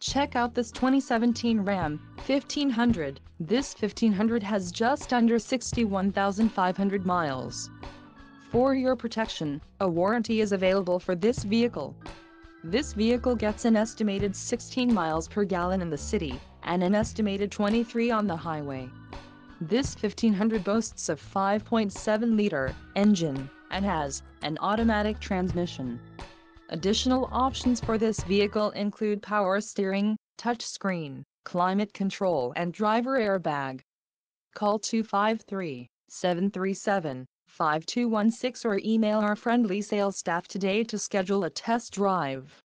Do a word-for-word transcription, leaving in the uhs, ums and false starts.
Check out this twenty seventeen Ram fifteen hundred. This fifteen hundred has just under sixty-one thousand five hundred miles. For your protection, a warranty is available for this vehicle. This vehicle gets an estimated sixteen miles per gallon in the city, and an estimated twenty-three on the highway. This fifteen hundred boasts a five point seven liter engine, and has an automatic transmission. Additional options for this vehicle include power steering, touchscreen, climate control and driver airbag. Call two five three, seven three seven, five two one six or email our friendly sales staff today to schedule a test drive.